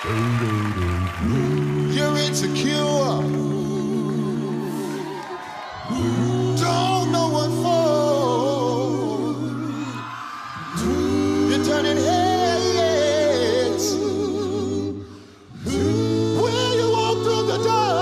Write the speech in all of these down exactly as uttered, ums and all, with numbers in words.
You're insecure. Don't know what for. You're turning heads when you walk through the door.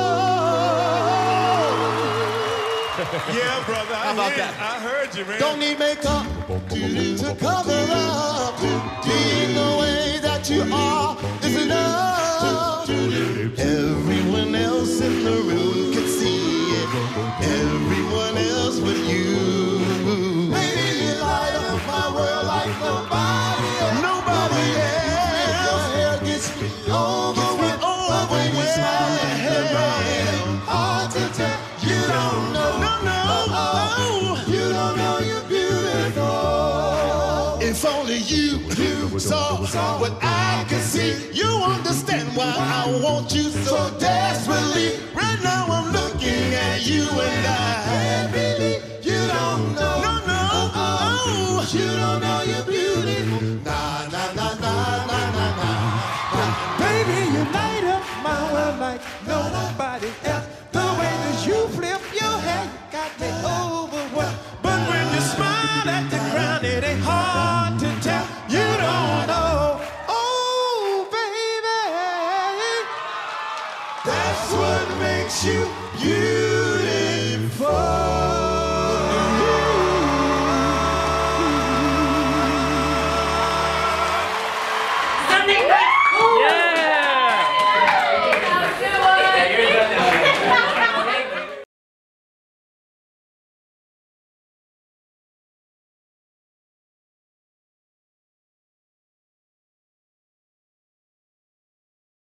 Yeah, brother. I How about heard, that? I heard you, man. Don't need makeup to cover up. Being the way that you are is enough. Everyone else in the room can see it. Everyone else but you. Baby, you light up my world like nobody else. Nobody else. Your hair gets me over with. But when you smile at the right, hard to tell. You don't know. No, no, no. You don't know you're beautiful. If only you, you saw, saw what I could see. You understand why I want you so desperately. Right now I'm looking at you and I can't believe you don't know. No, no, oh, you don't know you're beautiful. Nah, nah, nah, nah, nah, nah, nah. Baby, you light up my world like nobody else. The way that you flip your hair, you got me overwhelmed. But when you smile at the ground, it ain't hard to tell. You don't know, oh baby, That's what makes you you.